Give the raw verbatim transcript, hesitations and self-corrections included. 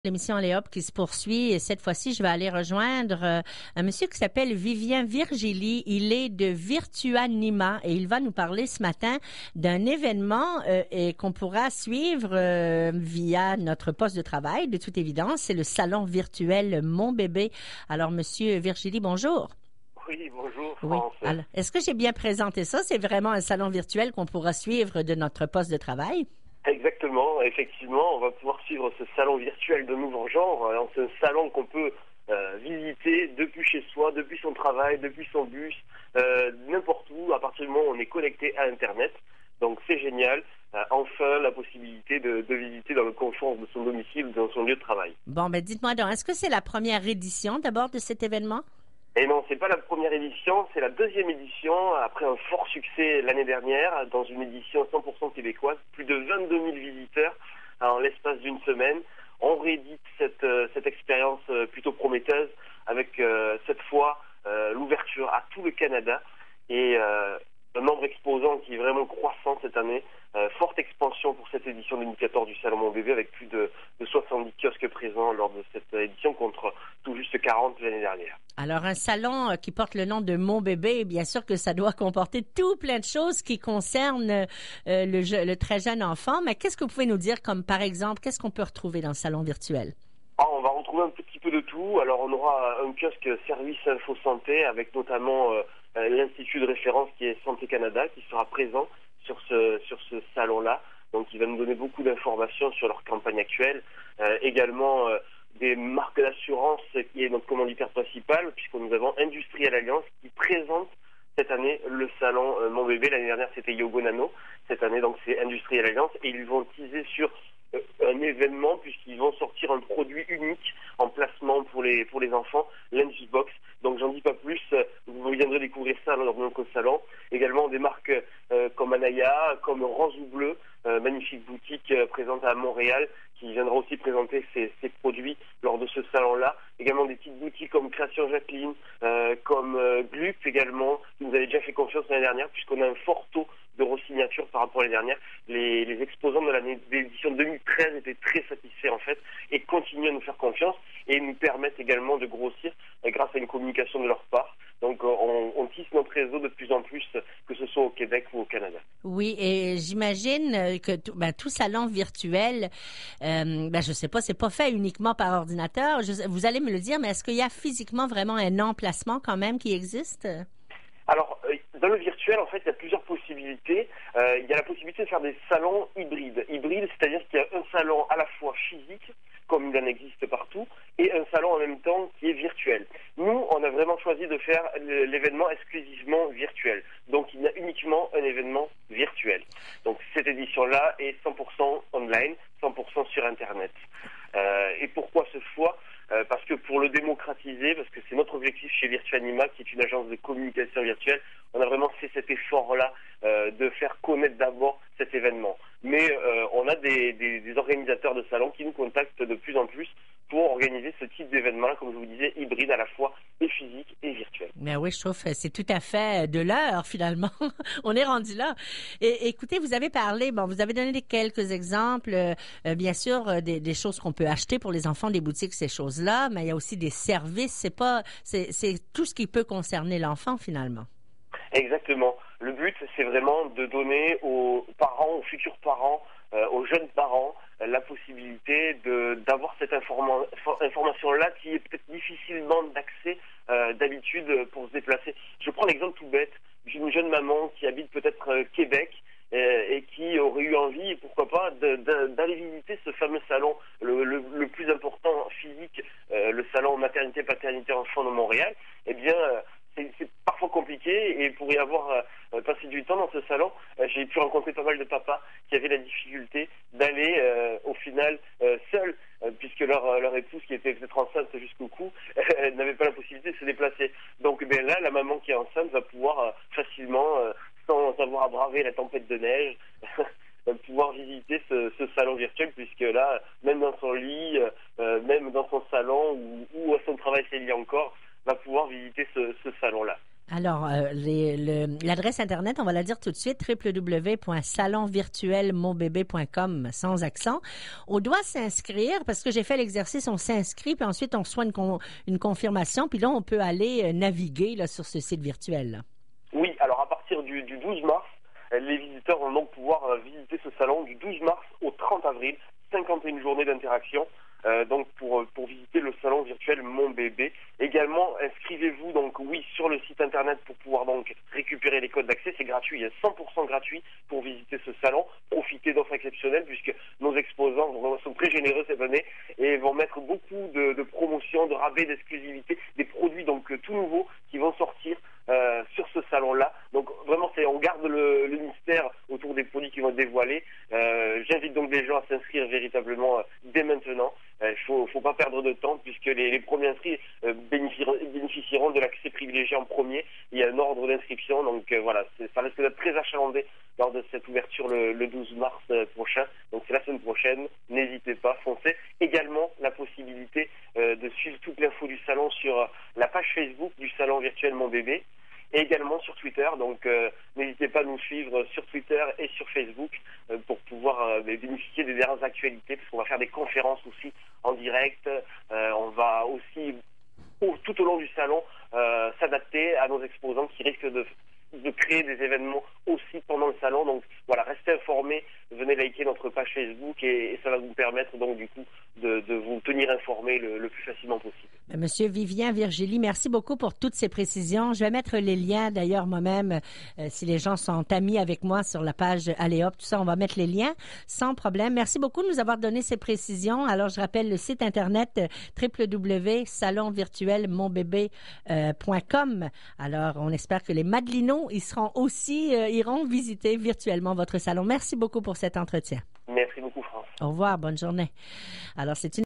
L'émission Léop qui se poursuit et cette fois-ci, je vais aller rejoindre euh, un monsieur qui s'appelle Vivien Virgili. Il est de Virtuanima et il va nous parler ce matin d'un événement euh, et qu'on pourra suivre euh, via notre poste de travail, de toute évidence. C'est le salon virtuel Mon Bébé. Alors, monsieur Virgili, bonjour. Oui, bonjour Oui. France. Alors, est-ce que j'ai bien présenté ça? C'est vraiment un salon virtuel qu'on pourra suivre de notre poste de travail? Exactement, effectivement, on va pouvoir suivre ce salon virtuel de nouveau genre. Alors, c'est un salon qu'on peut euh, visiter depuis chez soi, depuis son travail, depuis son bus, euh, n'importe où, à partir du moment où on est connecté à Internet. Donc c'est génial. Euh, enfin, la possibilité de, de visiter dans le confort de son domicile ou dans son lieu de travail. Bon, ben dites-moi donc, est-ce que c'est la première édition d'abord de cet événement? Et non, c'est pas la première édition, c'est la deuxième édition, après un fort succès l'année dernière, dans une édition cent pour cent québécoise, plus de vingt-deux mille visiteurs en l'espace d'une semaine. On réédite cette, euh, cette expérience euh, plutôt prometteuse, avec euh, cette fois euh, l'ouverture à tout le Canada et euh, un nombre exposant qui est vraiment croissant cette année. Euh, forte expansion pour cette édition deux mille quatorze du Salon Mon Bébé, avec plus de, de soixante-dix kiosques présents lors de cette édition contre tout juste quarante l'année dernière. Alors, un salon euh, qui porte le nom de Mon Bébé, bien sûr que ça doit comporter tout plein de choses qui concernent euh, le, je- le très jeune enfant. Mais qu'est-ce que vous pouvez nous dire comme, par exemple, qu'est-ce qu'on peut retrouver dans le salon virtuel? Ah, on va retrouver un petit peu de tout. Alors, on aura un kiosque service info santé avec notamment euh, euh, l'institut de référence qui est Santé Canada qui sera présent sur ce sur ce salon-là. Donc, il va nous donner beaucoup d'informations sur leur campagne actuelle. Euh, également euh, des marques d'assurance qui est notre commanditaire principal, puisque nous avons Industriel Alliance qui présente cette année le salon euh, Mon Bébé. L'année dernière, c'était Yogo Nano. Cette année, donc, c'est Industriel Alliance et ils vont teaser sur euh, un événement puisqu'ils vont sortir un produit unique en placement pour les pour les enfants, Lunchbox. Donc j'en dis pas plus, euh, vous viendrez découvrir ça lors de notre salon. Également des marques euh, comme Anaya, comme Rose ou Bleu, euh, magnifique boutique euh, présente à Montréal qui viendra aussi présenter ses, ses produits lors de ce salon-là. Également des petites boutiques comme Création Jacqueline, euh, comme euh, Gluck également, qui nous avait déjà fait confiance l'année dernière puisqu'on a un fort taux de re-signature par rapport à l'année dernière. Les, les exposants de l'année d'édition deux mille treize étaient très satisfaits en fait et continuent à nous faire confiance et nous permettent également de grossir euh, grâce à une communication de leur part. Donc euh, on, on tisse notre réseau de plus en plus, que ce soit au Québec ou au Canada. Oui, et j'imagine euh, que tout, ben, tout salon virtuel, euh, ben, je sais pas, c'est pas fait uniquement par ordinateur. Je- vous allez me le dire, mais est-ce qu'il y a physiquement vraiment un emplacement quand même qui existe? Alors, euh, dans le virtuel, en fait, il y a plusieurs possibilités. Euh, il y a la possibilité de faire des salons hybrides. Hybrides, c'est-à-dire qu'il y a un salon à la fois physique, comme il en existe partout, et un salon en même temps qui est virtuel. Nous, on a vraiment choisi de faire l'événement exclusivement virtuel. Donc, il y a uniquement un événement virtuel. Donc, cette édition-là est cent pour cent online, cent pour cent sur Internet. Euh, et pourquoi ce choix ? Euh, parce que pour le démocratiser, parce que c'est notre objectif chez Virtuanima, qui est une agence de communication virtuelle, on a vraiment fait cet effort-là euh, de faire connaître d'abord cet événement. Mais euh, on a des, des, des organisateurs de salons qui nous contactent de plus en plus pour organiser ce type d'événement, comme je vous disais, hybride à la fois et physique et virtuel. Ben oui, je trouve que c'est tout à fait de l'heure finalement. On est rendu là. Et écoutez, vous avez parlé, bon, vous avez donné des- quelques exemples, euh, euh, bien sûr, euh, des, des choses qu'on peut acheter pour les enfants des boutiques, ces choses-là, mais il y a aussi des services. C'est pas, c'est, c'est tout ce qui peut concerner l'enfant finalement. Exactement. Le but, c'est vraiment de donner aux parents, aux futurs parents, euh, aux jeunes parents, euh, la possibilité de d'avoir cette informa- for- information-là qui est peut-être difficilement d'accès euh, d'habitude pour se déplacer. Je prends l'exemple tout bête d'une jeune maman qui habite peut-être euh, Québec euh, et qui aurait eu envie, pourquoi pas, de- de- d'aller visiter ce fameux salon, le, le- le plus important physique, euh, le salon maternité, paternité, enfant de Montréal. Eh bien, euh, c'est c'est parfois compliqué et pour y avoir euh, passé du temps dans ce salon, euh, j'ai pu rencontrer pas mal de papas qui avaient la difficulté d'aller euh, au final euh, seuls, euh, puisque leur, euh, leur épouse qui était peut-être enceinte jusqu'au cou euh, n'avait pas la possibilité de se déplacer. Donc ben là, la maman qui est enceinte va pouvoir euh, facilement, euh, sans avoir à braver la tempête de neige, pouvoir visiter ce, ce salon virtuel, puisque là, même dans son lit, euh, même dans son salon ou, ou à son travail s'il y a encore, va pouvoir visiter ce, ce salon-là. Alors, euh, les- le- l'adresse Internet, on va la dire tout de suite, w w w point salon virtuel mon bébé point com, sans accent. On doit s'inscrire, parce que j'ai fait l'exercice, on s'inscrit, puis ensuite on reçoit une, con- une confirmation, puis là, on peut aller euh, naviguer là, sur ce site virtuel. Là. Oui, alors à partir du, du douze mars, euh, les visiteurs vont donc pouvoir euh, visiter ce salon du douze mars au trente avril, cinquante et une journées d'interaction. Euh, donc pour, pour visiter le salon virtuel Mon Bébé. Également, inscrivez-vous donc oui sur le site internet pour pouvoir donc récupérer les codes d'accès. C'est gratuit, c'est cent pour cent gratuit pour visiter ce salon. Profitez d'offres exceptionnelles puisque nos exposants vraiment sont très généreux cette année et vont mettre beaucoup de, de promotions, de rabais, d'exclusivité, des produits donc tout nouveaux qui vont sortir euh, sur ce salon-là. Donc vraiment, c'est, on garde le, le mystère autour des produits qui vont être dévoilés. Euh, j'invite donc les gens à s'inscrire véritablement euh, dès maintenant. Il ne faut, faut pas perdre de temps puisque les, les premiers inscrits euh, bénéficieront, bénéficieront de l'accès privilégié en premier. Il y a un ordre d'inscription, donc euh, voilà, c'est, ça risque d'être très achalandé lors de cette ouverture le, le douze mars euh, prochain. Donc c'est la semaine prochaine, n'hésitez pas, foncez. Également la possibilité euh, de suivre toute l'info du salon sur la page Facebook du salon virtuel Mon Bébé. Et également sur Twitter, donc euh, n'hésitez pas à nous suivre sur Twitter et sur Facebook euh, pour pouvoir euh, bénéficier des dernières actualités, parce qu'on va faire des conférences aussi en direct, euh, on va aussi au, tout au long du salon euh, s'adapter à nos exposants qui risquent de, de créer des événements aussi pendant le salon, donc voilà, restez informés, venez liker notre page Facebook et, et ça va vous permettre donc du coup de, de vous tenir informés le, le plus facilement possible. Monsieur Vivien Virgili, merci beaucoup pour toutes ces précisions. Je vais mettre les liens, d'ailleurs, moi-même, euh, si les gens sont amis avec moi sur la page Allez hop, tout ça, on va mettre les liens sans problème. Merci beaucoup de nous avoir donné ces précisions. Alors, je rappelle le site Internet euh, w w w point salon virtuel mon bébé point com. Alors, on espère que les Madelinots, ils seront aussi, euh, iront visiter virtuellement votre salon. Merci beaucoup pour cet entretien. Merci beaucoup, France. Au revoir, bonne journée. Alors, c'est une